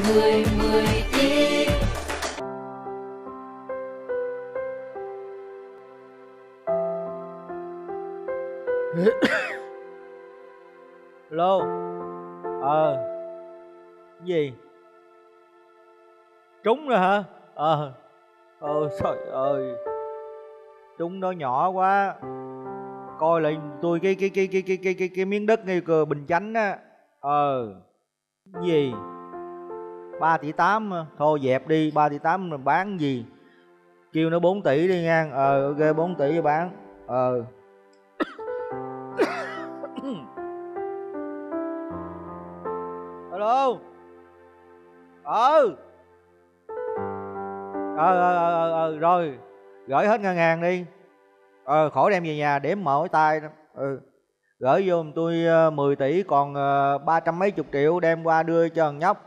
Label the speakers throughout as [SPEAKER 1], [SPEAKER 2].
[SPEAKER 1] 10 tiếng.
[SPEAKER 2] Lô. Gì? Trúng rồi hả? Trời ơi, trúng đó nhỏ quá. Coi lại tôi cái miếng đất ngay cờ Bình Chánh á. Gì? 3 tỷ 8 hả? Thôi dẹp đi, 3 tỷ 8 mình bán gì? Kêu nó 4 tỷ đi nha. Ok 4 tỷ cho bán. Alo. Rồi gửi hết ngân hàng đi. Khỏi đem về nhà để mở tay đó. Gửi vô giùm tôi 10 tỷ, còn 300 mấy chục triệu đem qua đưa cho thằng nhóc.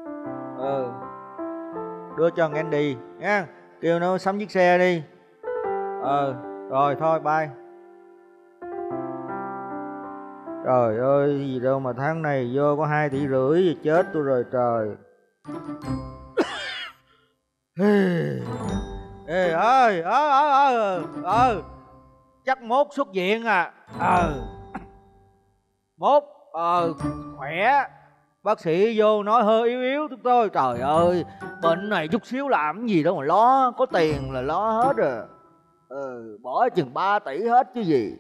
[SPEAKER 2] Đưa cho thằng Andy nha. Kêu nó sắm chiếc xe đi. Rồi thôi bye. Trời ơi, gì đâu mà tháng này vô có 2,5 tỷ rồi, chết tôi rồi trời. Ê ơi, chắc mốt xuất viện à. Mốt khỏe. Bác sĩ vô nói hơi yếu yếu tôi. Trời ơi, bệnh này chút xíu làm cái gì đâu mà lo, có tiền là lo hết rồi. Bỏ chừng 3 tỷ hết chứ gì.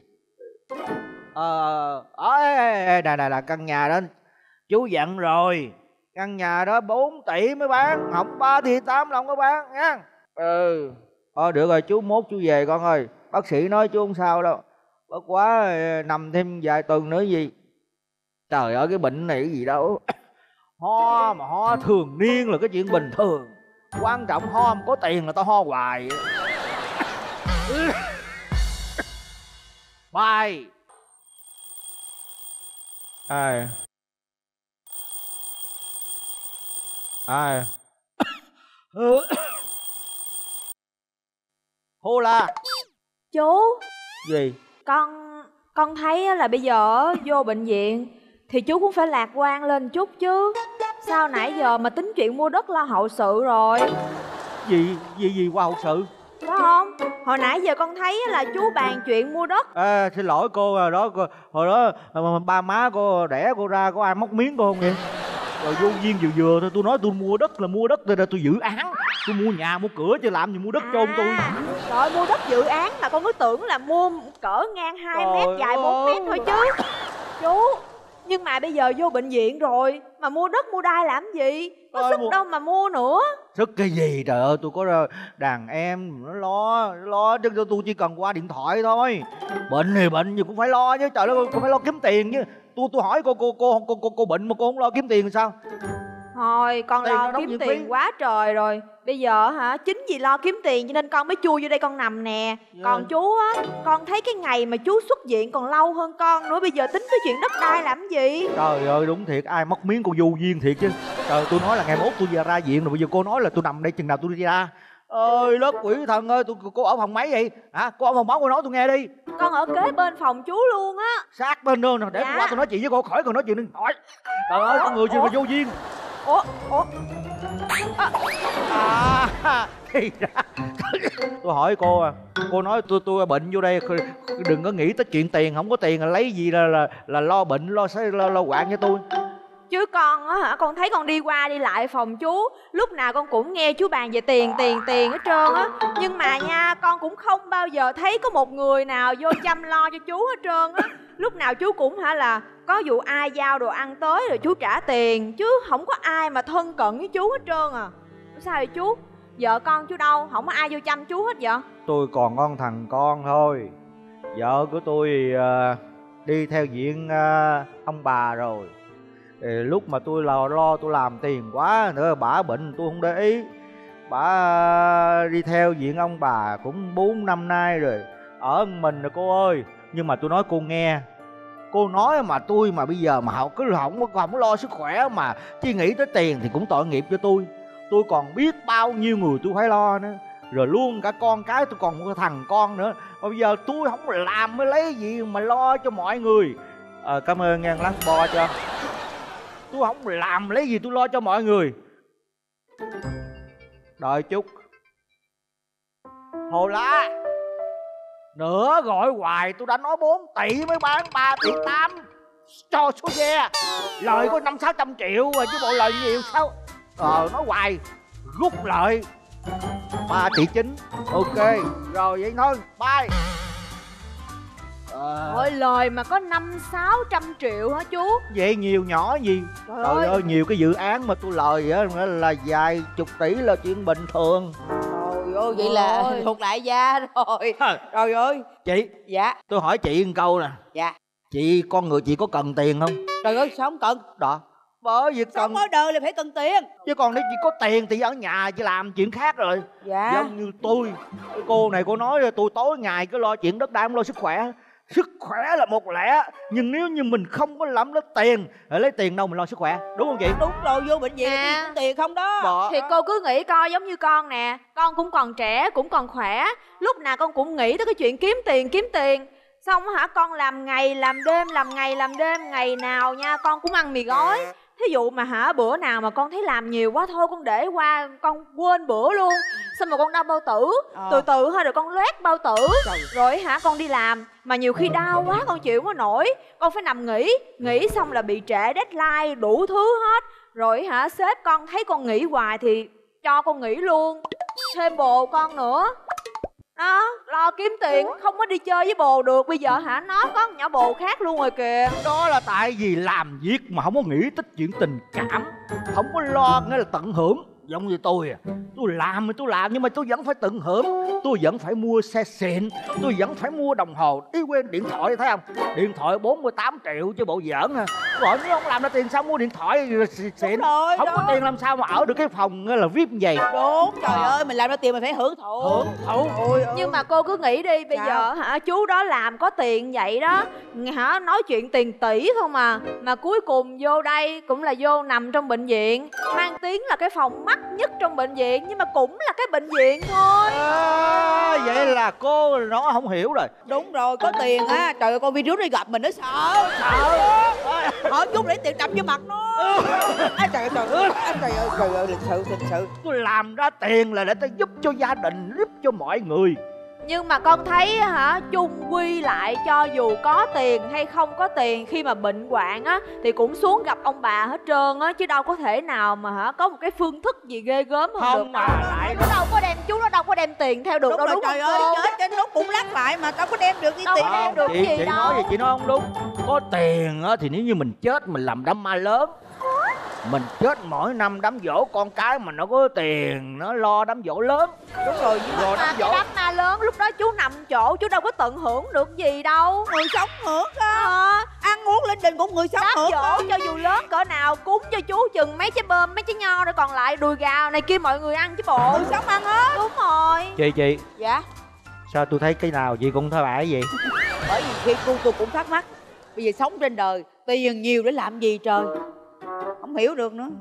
[SPEAKER 2] Nè, căn nhà đó chú dặn rồi, căn nhà đó 4 tỷ mới bán, không 3 tỷ 8 là không có bán nha. Được rồi chú, mốt chú về con ơi. Bác sĩ nói chú không sao đâu, bất quá nằm thêm vài tuần nữa gì. Trời ơi, cái bệnh này cái gì đâu. Ho mà ho thường niên là cái chuyện bình thường, quan trọng ho mà có tiền là tao ho hoài. Bye. Ai hô la.
[SPEAKER 3] Chú.
[SPEAKER 2] Gì?
[SPEAKER 3] Con thấy là bây giờ vô bệnh viện thì chú cũng phải lạc quan lên chút chứ. Sao nãy giờ mà tính chuyện mua đất lo hậu sự rồi?
[SPEAKER 2] Gì qua hậu sự?
[SPEAKER 3] Phải không? Hồi nãy giờ con thấy là chú bàn chuyện mua đất.
[SPEAKER 2] Xin lỗi cô rồi đó. Hồi đó ba má cô đẻ cô ra có ai móc miếng cô không vậy? Rồi vô duyên vừa thôi. Tôi nói tôi mua đất là mua đất, tôi dự án. Tôi mua nhà mua cửa chứ làm gì mua đất chôn tôi.
[SPEAKER 3] Rồi mua đất dự án mà con cứ tưởng là mua cỡ ngang 2 mét dài 4 mét thôi chứ. Chú, nhưng mà bây giờ vô bệnh viện rồi mà mua đất mua đai làm gì? Có sức đâu mà mua nữa.
[SPEAKER 2] Sức cái gì trời ơi, tôi có đàn em nó lo chứ tôi chỉ cần qua điện thoại thôi. Bệnh thì bệnh gì cũng phải lo chứ, trời ơi, cũng phải lo kiếm tiền chứ. Tôi hỏi cô bệnh mà cô không lo kiếm tiền thì sao?
[SPEAKER 3] Thôi con lo kiếm tiền quá trời rồi. Bây giờ hả, chính vì lo kiếm tiền cho nên con mới chui vô đây con nằm nè. Còn chú á, con thấy cái ngày mà chú xuất viện còn lâu hơn con nữa. Bây giờ tính tới chuyện đất đai làm gì?
[SPEAKER 2] Trời ơi đúng thiệt, ai móc miếng cô vô duyên thiệt chứ. Trời, tôi nói là ngày mốt tôi về ra viện rồi, bây giờ cô nói là tôi nằm đây chừng nào tôi đi ra. Ơi lớp quỷ thần ơi, cô ở phòng mấy vậy hả? Cô ở phòng báo cô nói tôi nghe đi.
[SPEAKER 3] Con ở kế bên phòng chú luôn á.
[SPEAKER 2] Sát bên luôn nè, để qua tôi nói chuyện với cô, khỏi còn nói chuyện đừng hỏi. Trời ơi, con người gì mà vô duyên. Thì ra tôi hỏi cô cô nói tôi bệnh vô đây, đừng có nghĩ tới chuyện tiền, không có tiền là lấy gì là lo bệnh lo quạng cho tôi.
[SPEAKER 3] Chứ con á hả, con thấy con đi qua đi lại phòng chú, lúc nào con cũng nghe chú bàn về tiền hết trơn á. Nhưng mà nha, con cũng không bao giờ thấy có một người nào vô chăm lo cho chú hết trơn á. Lúc nào chú cũng là có vụ ai giao đồ ăn tới rồi chú trả tiền, chứ không có ai mà thân cận với chú hết trơn à. Sao vậy chú? Vợ con chú đâu? Không có ai vô chăm chú hết vậy?
[SPEAKER 2] Tôi còn con thằng con thôi. Vợ của tôi đi theo diện ông bà rồi. Lúc mà tôi lo tôi làm tiền quá nữa, bả bệnh tôi không để ý. Bả đi theo diện ông bà cũng 4 năm nay rồi, ở mình rồi cô ơi. Nhưng mà tôi nói cô nghe, cô nói mà tôi mà bây giờ mà cứ không có lo sức khỏe mà chỉ nghĩ tới tiền thì cũng tội nghiệp cho tôi. Tôi còn biết bao nhiêu người tôi phải lo nữa, rồi luôn cả con cái tôi còn một cái thằng con nữa. Mà bây giờ tôi không làm mới lấy gì mà lo cho mọi người. Cảm ơn nghe lát bo cho. Tôi không làm lấy gì tôi lo cho mọi người. Đợi chút. Hồ La, nữa gọi hoài, tôi đã nói 4 tỷ mới bán 3 tỷ 8 cho số ve. Lời có 500-600 triệu rồi chứ bộ lời nhiều sao. Nói hoài. Rút lợi 3 tỷ 9. Ok rồi vậy thôi, bye.
[SPEAKER 3] Ôi lời mà có 500-600 triệu hả chú?
[SPEAKER 2] Vậy nhiều nhỏ gì. Trời ơi, nhiều cái dự án mà tôi lời á là vài chục tỷ là chuyện bình thường.
[SPEAKER 4] Trời ơi, vậy là thuộc đại gia rồi. Trời ơi.
[SPEAKER 2] Chị.
[SPEAKER 4] Dạ.
[SPEAKER 2] Tôi hỏi chị một câu nè.
[SPEAKER 4] Dạ.
[SPEAKER 2] Chị, con người chị có cần tiền không?
[SPEAKER 4] Trời ơi, sao không cần?
[SPEAKER 2] Đó. Bởi vì
[SPEAKER 4] Sống ở đời là phải cần tiền.
[SPEAKER 2] Chứ còn nếu chị có tiền thì ở nhà chị làm chuyện khác rồi.
[SPEAKER 4] Dạ.
[SPEAKER 2] Giống như tôi, cái cô này cô nói tôi tối ngày cứ lo chuyện đất đai không lo sức khỏe. Sức khỏe là một lẽ, nhưng nếu như mình không có làm lấy tiền, lấy tiền đâu mình lo sức khỏe, đúng không chị?
[SPEAKER 4] Đúng rồi, vô bệnh viện có tiền không đó.
[SPEAKER 3] Thì cô cứ nghĩ coi, giống như con nè, con cũng còn trẻ, cũng còn khỏe, lúc nào con cũng nghĩ tới cái chuyện kiếm tiền. Xong hả, con làm ngày làm đêm, làm ngày làm đêm, ngày nào nha con cũng ăn mì gói. Thí dụ mà hả, bữa nào mà con thấy làm nhiều quá thôi con để qua, con quên bữa luôn. Xong rồi con đau bao tử, từ từ thôi rồi con loét bao tử. Rồi hả, con đi làm mà nhiều khi đau quá con chịu không có nổi, con phải nằm nghỉ xong là bị trễ deadline đủ thứ hết. Rồi hả, sếp con thấy con nghỉ hoài thì cho con nghỉ luôn, thêm bồ con nữa. Đó, lo kiếm tiền, không có đi chơi với bồ được. Bây giờ hả, nó có nhỏ bồ khác luôn rồi kìa.
[SPEAKER 2] Đó là tại vì làm việc mà không có nghĩ tới chuyện tình cảm, không có lo nghĩa là tận hưởng. Giống như tôi à, tôi làm nhưng mà tôi vẫn phải tận hưởng. Tôi vẫn phải mua xe xịn, tôi vẫn phải mua đồng hồ. Ý quên điện thoại, thấy không? Điện thoại 48 triệu chứ bộ giỡn à. Rồi nếu không làm ra tiền sao mua điện thoại xịn?
[SPEAKER 4] Rồi,
[SPEAKER 2] không có tiền làm sao mà ở được cái phòng là VIP như vậy.
[SPEAKER 4] Đúng, trời ơi, mình làm ra tiền mình phải hưởng thụ.
[SPEAKER 3] Nhưng mà cô cứ nghĩ đi, bây giờ hả, chú đó làm có tiền vậy đó hả, nói chuyện tiền tỷ không mà cuối cùng vô đây cũng là vô nằm trong bệnh viện, mang tiếng là cái phòng mắc nhất trong bệnh viện, nhưng mà cũng là cái bệnh viện thôi.
[SPEAKER 2] Vậy là cô nó không hiểu rồi.
[SPEAKER 4] Đúng rồi, có tiền á, trời ơi, con virus đi gặp mình nó sợ. Hỏi chút để tiền đập vô mặt nó. Trời ơi, lịch sự.
[SPEAKER 2] Tôi làm ra tiền là để tôi giúp cho gia đình, giúp cho mọi người.
[SPEAKER 3] Nhưng mà con thấy hả, chung quy lại cho dù có tiền hay không có tiền, khi mà bệnh hoạn á thì cũng xuống gặp ông bà hết trơn á, chứ đâu có thể nào mà hả có một cái phương thức gì ghê gớm hơn được.
[SPEAKER 2] Mà lại
[SPEAKER 3] nó đâu có đem, chú nó đâu có đem tiền theo được.
[SPEAKER 4] Đúng
[SPEAKER 3] đâu,
[SPEAKER 4] rồi,
[SPEAKER 3] đúng
[SPEAKER 4] trời
[SPEAKER 3] không
[SPEAKER 4] ơi,
[SPEAKER 3] cô?
[SPEAKER 4] chết trên lúc cũng lắc lại mà tao có đem được cái
[SPEAKER 3] Đâu
[SPEAKER 4] tiền.
[SPEAKER 3] có đem được
[SPEAKER 2] chị,
[SPEAKER 3] gì
[SPEAKER 2] chị
[SPEAKER 3] đâu.
[SPEAKER 2] nói vậy chị nói không đúng. Có tiền á thì nếu như mình chết mình làm đám ma lớn, mình chết mỗi năm đám giỗ con cái mà nó có tiền nó lo đám giỗ lớn.
[SPEAKER 4] Đúng rồi,
[SPEAKER 2] rồi
[SPEAKER 3] Mà cái đám ma lớn lúc đó chú nằm chỗ, chú đâu có tận hưởng được gì đâu.
[SPEAKER 4] người sống hưởng á. Ăn uống linh đình cũng người sống
[SPEAKER 3] Đám
[SPEAKER 4] hưởng.
[SPEAKER 3] giỗ cho dù lớn cỡ nào cúng cho chú chừng mấy trái bơm, mấy trái nho, rồi còn lại đùi gà này kia mọi người ăn chứ bộ.
[SPEAKER 4] Người sống ăn hết.
[SPEAKER 3] Đúng rồi.
[SPEAKER 2] Chị
[SPEAKER 4] Dạ.
[SPEAKER 2] sao tôi thấy cái nào chị cũng thấy bãi vậy?
[SPEAKER 4] Bởi vì khi tôi cũng thắc mắc, bây giờ sống trên đời tiền nhiều để làm gì trời, không hiểu được nữa.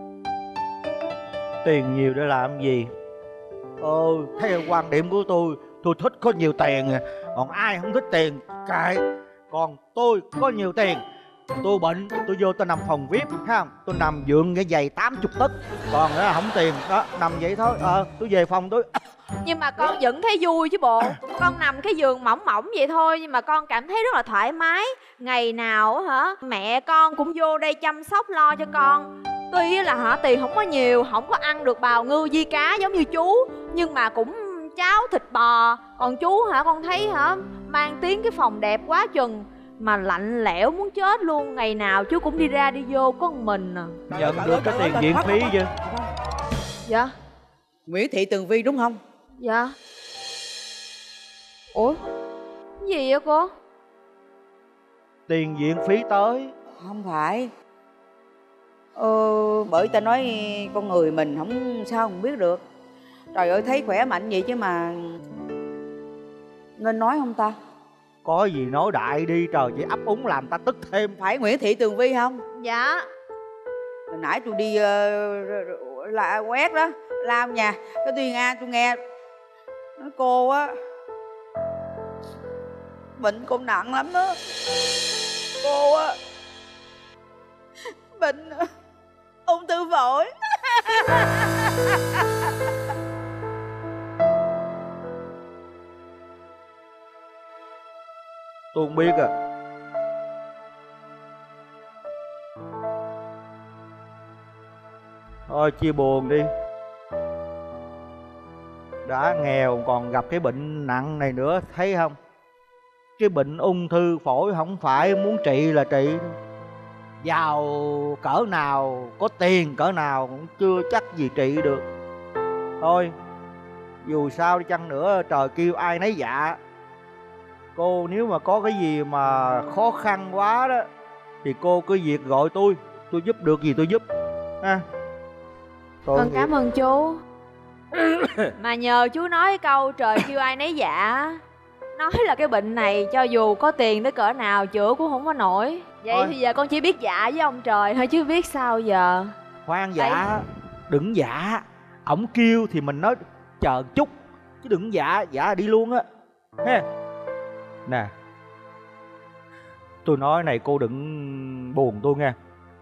[SPEAKER 2] Tiền nhiều để làm gì? Theo quan điểm của tôi thích có nhiều tiền. Còn ai không thích tiền kệ. Còn tôi có nhiều tiền, tôi bệnh tôi vô tôi nằm phòng VIP, thấy không? Tôi nằm giường cái giày 80 tấc. Còn nữa không tiền đó, nằm vậy thôi. Tôi về phòng tôi.
[SPEAKER 3] Nhưng mà con vẫn thấy vui chứ bộ. Con nằm cái giường mỏng mỏng vậy thôi, nhưng mà con cảm thấy rất là thoải mái. Ngày nào hả, mẹ con cũng vô đây chăm sóc lo cho con. Tuy là hả, tiền không có nhiều, không có ăn được bào ngư vi cá giống như chú, nhưng mà cũng cháo thịt bò. Còn chú hả, con thấy hả, mang tiếng cái phòng đẹp quá chừng mà lạnh lẽo muốn chết luôn. Ngày nào chú cũng đi ra đi vô có một mình à.
[SPEAKER 2] Nhận được cái tiền viện phí chứ.
[SPEAKER 3] Dạ.
[SPEAKER 4] Nguyễn Thị Tường Vi đúng không?
[SPEAKER 3] Dạ. Ủa, cái gì vậy cô?
[SPEAKER 2] Tiền viện phí tới.
[SPEAKER 4] Không phải. Bởi ta nói con người mình không sao không biết được. Trời ơi, thấy khỏe mạnh vậy chứ mà nên nói không ta?
[SPEAKER 2] Có gì nói đại đi trời, chỉ ấp úng làm ta tức thêm.
[SPEAKER 4] Phải Nguyễn Thị Tường Vi không?
[SPEAKER 3] Dạ.
[SPEAKER 4] Hồi nãy tôi đi quét đó, lao nhà cái tôi nghe nói cô á bệnh cô nặng lắm đó. Cô á bệnh ung thư phổi.
[SPEAKER 2] Tôi không biết à. Thôi chia buồn đi. Đã nghèo còn gặp cái bệnh nặng này nữa, thấy không? Cái bệnh ung thư phổi không phải muốn trị là trị. Giàu cỡ nào, có tiền cỡ nào cũng chưa chắc gì trị được. Thôi, dù sao đi chăng nữa trời kêu ai nấy dạ. Cô nếu mà có cái gì mà khó khăn quá đó thì cô cứ việc gọi tôi giúp được gì tôi giúp ha.
[SPEAKER 3] Con cảm ơn chú. Mà nhờ chú nói câu trời kêu ai nấy dạ, nói là cái bệnh này cho dù có tiền tới cỡ nào chữa cũng không có nổi. Vậy
[SPEAKER 2] Thôi.
[SPEAKER 3] thì giờ con chỉ biết dạ với ông trời thôi chứ biết sao giờ.
[SPEAKER 2] Khoan dạ, đừng dạ. Ổng kêu thì mình nói chờ chút, chứ đừng dạ đi luôn á ha. Nè, tôi nói này cô đừng buồn tôi nghe.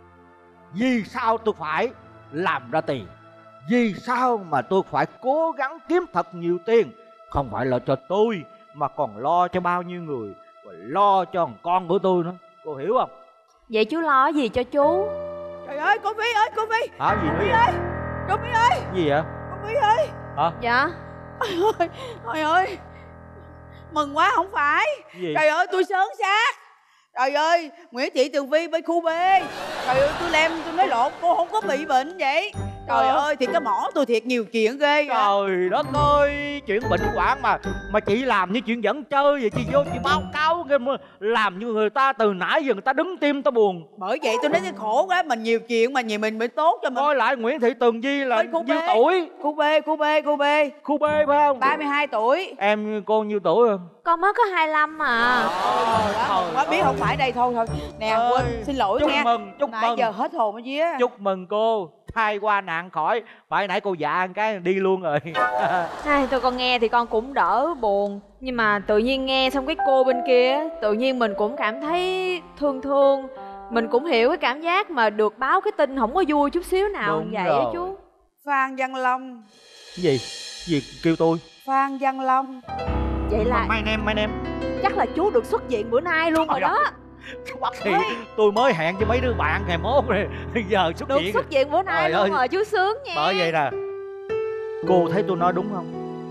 [SPEAKER 2] Vì sao tôi phải làm ra tiền? Vì sao mà tôi phải cố gắng kiếm thật nhiều tiền? Không phải là cho tôi mà còn lo cho bao nhiêu người, và lo cho thằng con của tôi nữa. Cô hiểu không?
[SPEAKER 3] Vậy chú lo gì cho chú?
[SPEAKER 4] Trời ơi cô Phi ơi, cô Phi.
[SPEAKER 2] Hả? Gì nữa vậy?
[SPEAKER 4] ơi, cô Phi ơi,
[SPEAKER 2] Gì vậy?
[SPEAKER 4] cô Phi ơi.
[SPEAKER 2] Hả?
[SPEAKER 3] Dạ.
[SPEAKER 4] Trời ơi, mừng quá không phải.
[SPEAKER 2] Gì?
[SPEAKER 4] Trời ơi tôi sớm xác. Trời ơi, Nguyễn Thị Tường Vi bên khu B. Trời ơi tôi nói lộn, cô không có bị bệnh vậy. Trời ơi thì cái mỏ tôi thiệt nhiều chuyện ghê.
[SPEAKER 2] Trời đất ơi, chuyện bệnh hoạn mà chị làm như chuyện dẫn chơi vậy. Chị vô chị báo cáo cái làm như người ta từ nãy giờ người ta đứng tim ta buồn.
[SPEAKER 4] Bởi vậy tôi nói cái khổ quá, mình nhiều chuyện mà nhiều mình tốt cho mình.
[SPEAKER 2] Coi lại Nguyễn Thị Tường Vi là
[SPEAKER 4] Khu
[SPEAKER 2] nhiêu
[SPEAKER 4] B.
[SPEAKER 2] tuổi?
[SPEAKER 4] Khu B.
[SPEAKER 2] Khu B phải không?
[SPEAKER 4] 32 tuổi.
[SPEAKER 2] Em cô nhiêu tuổi không?
[SPEAKER 3] Con mới có 25 mà.
[SPEAKER 4] Quá biết không phải đây thôi. Nè quên, xin lỗi
[SPEAKER 2] chúc
[SPEAKER 4] nha.
[SPEAKER 2] Chúc
[SPEAKER 4] Nãy
[SPEAKER 2] mừng.
[SPEAKER 4] giờ hết hồn ở vía.
[SPEAKER 2] Chúc mừng cô, thai qua nạn khỏi. Phải nãy cô dạ cái đi luôn rồi.
[SPEAKER 3] Tôi con nghe thì con cũng đỡ buồn. Nhưng mà tự nhiên nghe xong cái cô bên kia, tự nhiên mình cũng cảm thấy thương. Mình cũng hiểu cái cảm giác mà được báo cái tin không có vui chút xíu nào.
[SPEAKER 2] Đúng
[SPEAKER 3] vậy
[SPEAKER 2] rồi.
[SPEAKER 3] á chú.
[SPEAKER 4] Phan Văn Long.
[SPEAKER 2] Gì kêu tôi?
[SPEAKER 4] Phan Văn Long.
[SPEAKER 3] Vậy là
[SPEAKER 2] My name.
[SPEAKER 3] chắc là chú được xuất viện bữa nay luôn rồi đó.
[SPEAKER 2] Bác sĩ, tôi mới hẹn cho mấy đứa bạn ngày mốt rồi. Giờ xuất
[SPEAKER 3] Được
[SPEAKER 2] viện.
[SPEAKER 3] xuất viện bữa nay
[SPEAKER 2] Trời
[SPEAKER 3] luôn
[SPEAKER 2] ơi.
[SPEAKER 3] rồi, chú sướng nha.
[SPEAKER 2] Bởi vậy nè, cô thấy tôi nói đúng không?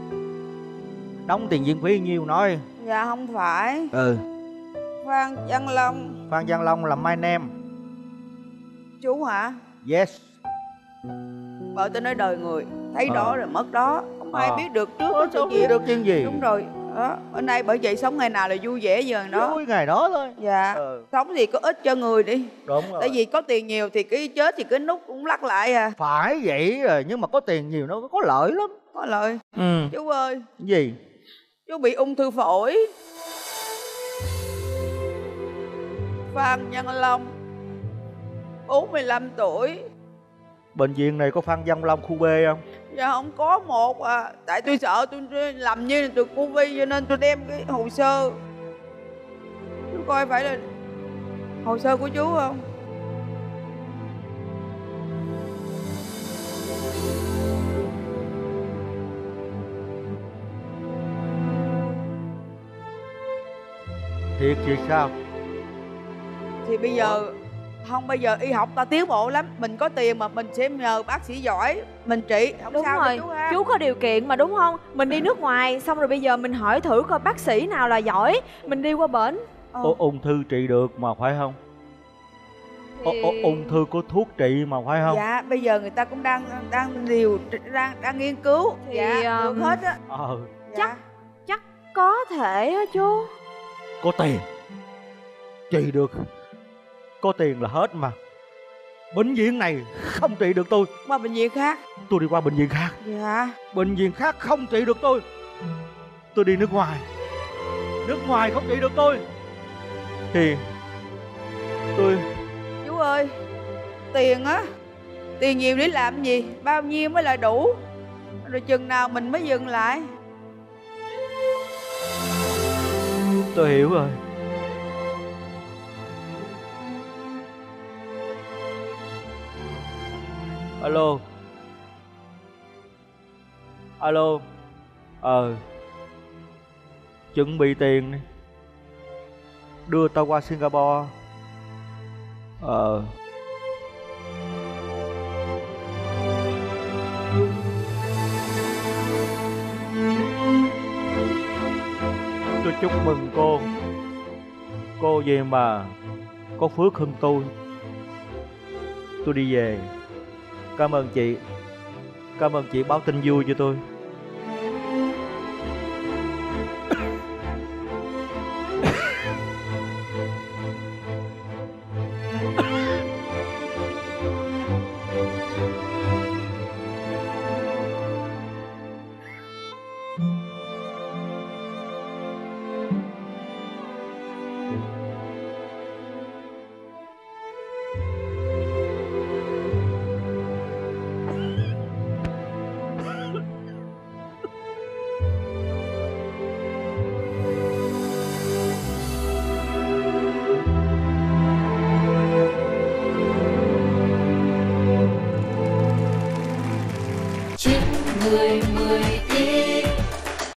[SPEAKER 2] Đóng tiền viện phí nhiêu nói.
[SPEAKER 4] Dạ không phải. Phan Văn Long.
[SPEAKER 2] Phan Văn Long là my name.
[SPEAKER 4] Chú hả?
[SPEAKER 2] Yes.
[SPEAKER 4] Bởi tôi nói đời người, thấy đó rồi mất đó. Không ai biết được trước
[SPEAKER 2] Ôi,
[SPEAKER 4] cái sự
[SPEAKER 2] sao biết
[SPEAKER 4] việc.
[SPEAKER 2] được chuyện gì?
[SPEAKER 4] Đúng rồi đó. Bữa nay bởi vậy sống ngày nào là vui vẻ giờ đó.
[SPEAKER 2] Vui ngày đó thôi.
[SPEAKER 4] Dạ. Sống thì có ích cho người đi.
[SPEAKER 2] Đúng rồi.
[SPEAKER 4] Tại vì có tiền nhiều thì cái chết thì cái nút cũng lắc lại à.
[SPEAKER 2] Phải vậy rồi, nhưng mà có tiền nhiều nó có lợi lắm.
[SPEAKER 4] Có lợi. Chú ơi,
[SPEAKER 2] Gì?
[SPEAKER 4] chú bị ung thư phổi. Phan Văn Long 45 tuổi.
[SPEAKER 2] Bệnh viện này có Phan Văn Long khu B không?
[SPEAKER 4] Dạ không có một à. Tại tôi sợ tôi làm như được cô Vi cho nên tôi đem cái hồ sơ. Chú coi phải là hồ sơ của chú không?
[SPEAKER 2] Thiệt gì sao?
[SPEAKER 4] Thì bây giờ không, bây giờ y học ta tiến bộ lắm. Mình có tiền mà mình sẽ nhờ bác sĩ giỏi mình trị, không
[SPEAKER 3] Đúng
[SPEAKER 4] sao
[SPEAKER 3] rồi,
[SPEAKER 4] đâu chú ha.
[SPEAKER 3] chú có điều kiện mà đúng không? Mình đi nước ngoài xong rồi bây giờ mình hỏi thử coi bác sĩ nào là giỏi, mình đi qua bển.
[SPEAKER 2] Ung thư trị được mà phải không?
[SPEAKER 3] Thì-
[SPEAKER 2] Ung thư có thuốc trị mà phải không?
[SPEAKER 4] Dạ, bây giờ người ta cũng đang nghiên cứu.
[SPEAKER 3] Thì,
[SPEAKER 4] Dạ, được hết á.
[SPEAKER 3] Chắc có thể á chú.
[SPEAKER 2] Có tiền trị được. Có tiền là hết mà. Bệnh viện này không trị được tôi.
[SPEAKER 4] Qua bệnh viện khác.
[SPEAKER 2] Tôi đi qua bệnh viện khác.
[SPEAKER 4] Dạ.
[SPEAKER 2] Bệnh viện khác không trị được tôi. Tôi đi nước ngoài. Nước ngoài không trị được tôi. Thì tôi...
[SPEAKER 4] Chú ơi, tiền á, tiền nhiều để làm gì? Bao nhiêu mới là đủ? Rồi chừng nào mình mới dừng lại?
[SPEAKER 2] Tôi hiểu rồi. Alo. Alo. Chuẩn bị tiền đi. đưa tao qua Singapore. Tôi chúc mừng cô. Cô gì mà có phước hơn tôi. Tôi đi về. Cảm ơn chị. Cảm ơn chị báo tin vui cho tôi.
[SPEAKER 1] Chúc người 10 tiếng